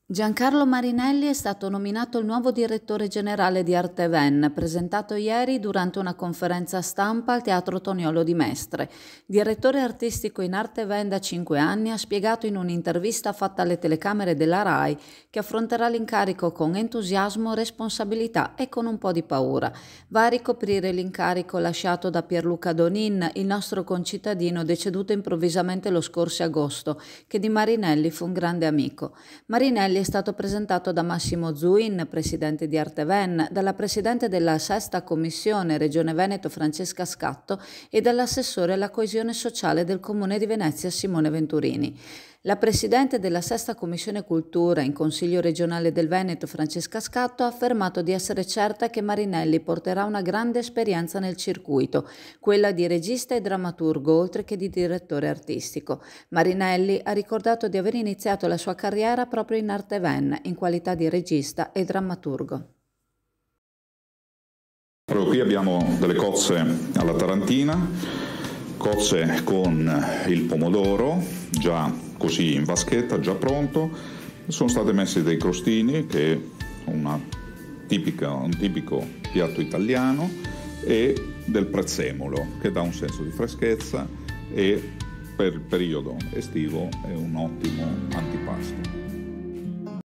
Giancarlo Marinelli è stato nominato il nuovo direttore generale di Arteven, presentato ieri durante una conferenza stampa al Teatro Toniolo di Mestre. Direttore artistico in Arteven da 5 anni, ha spiegato in un'intervista fatta alle telecamere della RAI che affronterà l'incarico con entusiasmo, responsabilità e con un po' di paura. Va a ricoprire l'incarico lasciato da Pierluca Donin, il nostro concittadino deceduto improvvisamente lo scorso agosto, che di Marinelli fu un grande amico. Marinelli è stato presentato da Massimo Zuin, presidente di Arteven, dalla presidente della Sesta Commissione Regione Veneto Francesca Scatto e dall'assessore alla coesione sociale del Comune di Venezia Simone Venturini. La presidente della Sesta Commissione Cultura in Consiglio regionale del Veneto Francesca Scatto ha affermato di essere certa che Marinelli porterà una grande esperienza nel circuito, quella di regista e drammaturgo oltre che di direttore artistico. Marinelli ha ricordato di aver iniziato la sua carriera proprio in Arteven in qualità di regista e drammaturgo. Proprio qui abbiamo delle cozze alla tarantina, cozze con il pomodoro già così in vaschetta, già pronto. Sono state messe dei crostini, che è un tipico piatto italiano, e del prezzemolo, che dà un senso di freschezza e per il periodo estivo è un ottimo antipasto.